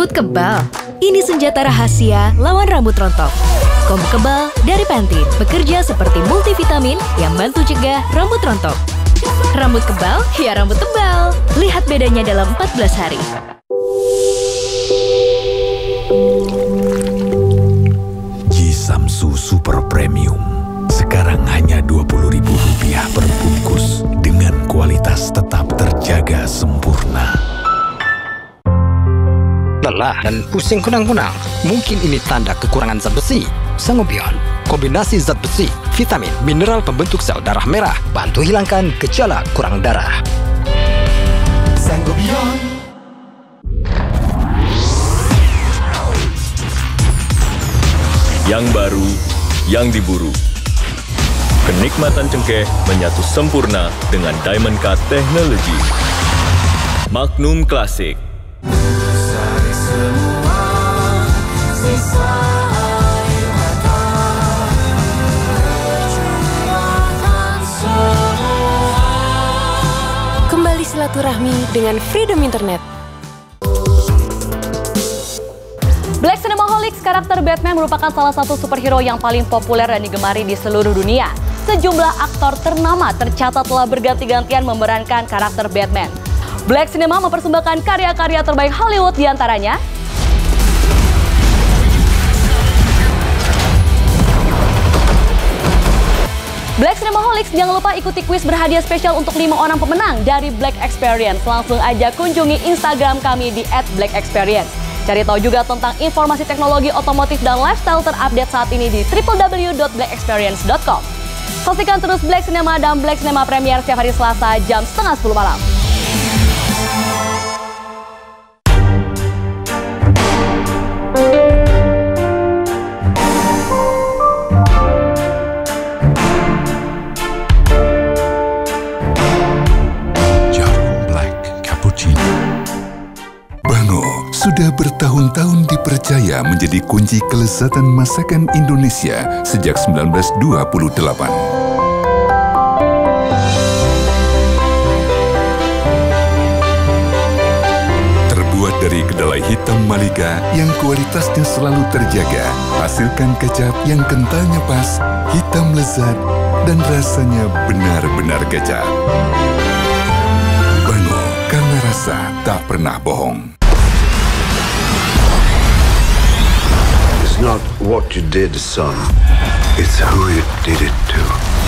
Rambut kebal? Ini senjata rahasia lawan rambut rontok. Kombu kebal dari Pantene bekerja seperti multivitamin yang bantu cegah rambut rontok. Rambut kebal, ya rambut tebal. Lihat bedanya dalam 14 hari. Jisamsu Super Premium. Sekarang hanya Rp20.000 per bungkus. Dengan kualitas tetap terjaga sempurna. Lelah dan pusing kunang-kunang. Mungkin ini tanda kekurangan zat besi. Sangobion, kombinasi zat besi, vitamin, mineral pembentuk sel darah merah, bantu hilangkan gejala kurang darah. Sangobion. Yang baru, yang diburu. Kenikmatan cengkeh menyatu sempurna dengan Diamond Cut Technology. Magnum Classic. Kembali silaturahmi dengan Freedom Internet. Black Cinemaholics, karakter Batman merupakan salah satu superhero yang paling populer dan digemari di seluruh dunia. Sejumlah aktor ternama tercatat telah berganti-gantian memerankan karakter Batman. Black Cinema mempersembahkan karya-karya terbaik Hollywood diantaranya Black Cinemaholics, jangan lupa ikuti kuis berhadiah spesial untuk 5 orang pemenang dari Black Experience. Langsung aja kunjungi Instagram kami di @blackexperience. Cari tahu juga tentang informasi teknologi otomotif dan lifestyle terupdate saat ini di www.blackexperience.com. Saksikan terus Black Cinema dan Black Cinema Premier setiap hari Selasa jam 9:30 malam. Sudah bertahun-tahun dipercaya menjadi kunci kelezatan masakan Indonesia sejak 1928. Terbuat dari kedelai hitam Malika yang kualitasnya selalu terjaga, hasilkan kecap yang kentalnya pas, hitam lezat, dan rasanya benar-benar kecap. Bango, karena rasa tak pernah bohong. Not what you did, son. It's who you did it to.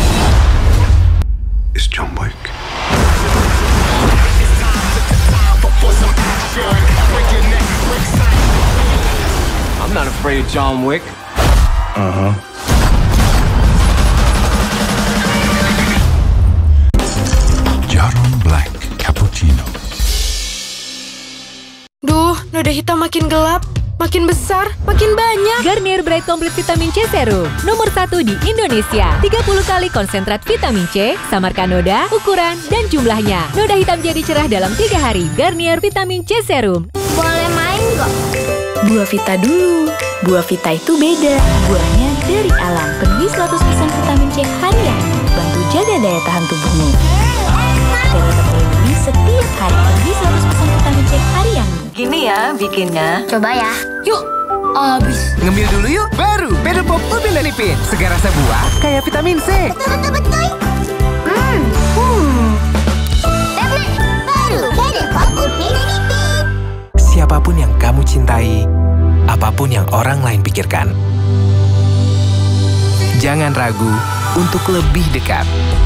It's John Wick. I'm not afraid of John Wick. Jarum Black Cappuccino. Duh, noda hitam makin gelap. Makin besar, makin banyak. Garnier Bright Complete Vitamin C Serum. Nomor 1 di Indonesia. 30 kali konsentrat vitamin C. Samarkan noda, ukuran, dan jumlahnya. Noda hitam jadi cerah dalam 3 hari. Garnier Vitamin C Serum. Boleh main nggak? Buah Vita dulu. Buah Vita itu beda. Buahnya dari alam. Penuhi 100% vitamin C harian. Bantu jaga daya tahan tubuhmu. Dari terlindungi setiap hari. Penuhi 100% vitamin C harian. Gini ya bikinnya. Coba ya. Yuk, abis. Ngemil dulu yuk. Baru Pedal Pop Ubin dan Ipin. Segar rasa buah kayak vitamin C. Betul-betul. Tablet baru Pedal Pop Ubin dan Ipin. Siapapun yang kamu cintai, apapun yang orang lain pikirkan, jangan ragu untuk lebih dekat.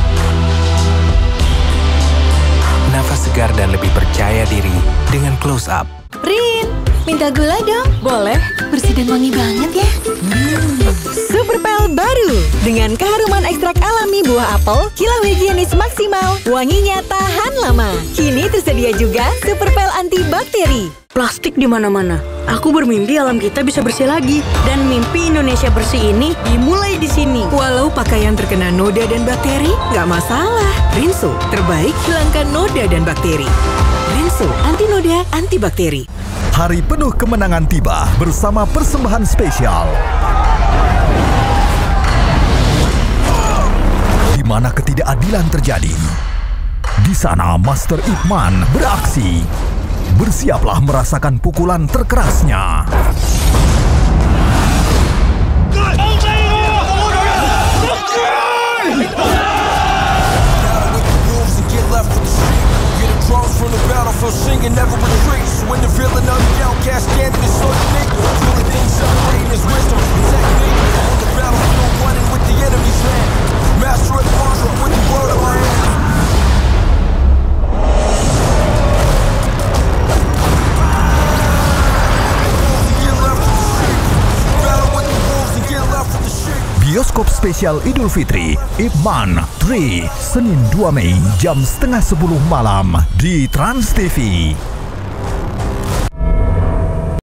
Nafas segar dan lebih percaya diri dengan Close Up. Rin, minta gula dong. Boleh, bersih dan wangi banget ya. Super Pel baru. Dengan keharuman ekstrak alami buah apel, kilau higienis maksimal, wanginya tahan lama. Kini tersedia juga Super Pel antibakteri. Plastik di mana-mana. Aku bermimpi alam kita bisa bersih lagi. Dan mimpi Indonesia bersih ini dimulai di sini. Walau pakaian terkena noda dan bakteri, nggak masalah. Rinso, terbaik hilangkan noda dan bakteri. Rinso, anti noda, anti bakteri. Hari penuh kemenangan tiba bersama persembahan spesial. Di mana ketidakadilan terjadi, di sana Master Ip Man beraksi. bersiaplah merasakan pukulan terkerasnya. From the battlefield singing never retreat. So when the villain of the outcast standing is so unique, truly things separating his wisdom and technique. On the battlefield running with the enemy's land, master of the mantra with the word of my hand. Bioskop spesial Idul Fitri, Ip Man 3, Senin 2 Mei jam 9:30 malam di Trans TV.